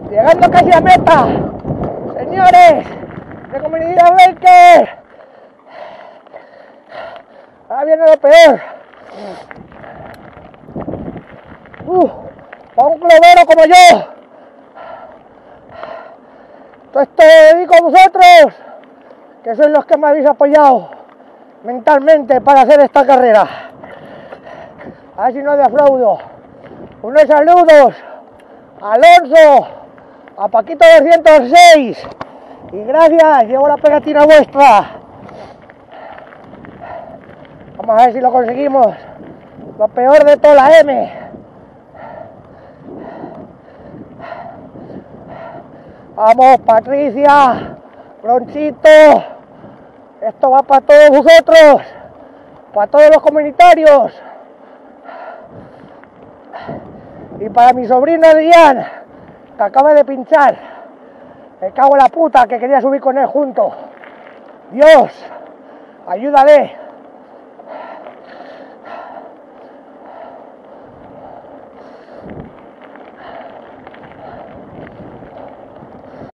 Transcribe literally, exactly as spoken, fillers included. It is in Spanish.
Llegando casi a meta, señores de Comunidad Baker. Ahora viene lo peor. Uh, para un globero como yo, todo esto lo dedico a vosotros, que sois los que me habéis apoyado mentalmente para hacer esta carrera. A ver si no defraudo. Unos saludos a Alonso, a Paquito doscientos seis, y gracias, llevo la pegatina vuestra. Vamos a ver si lo conseguimos. Lo peor de toda la M. Vamos, Patricia, Bronchito. Esto va para todos vosotros, para todos los comunitarios. Y para mi sobrino Adrián, que acaba de pinchar. Me cago en la puta, que quería subir con él junto. Dios, ayúdale.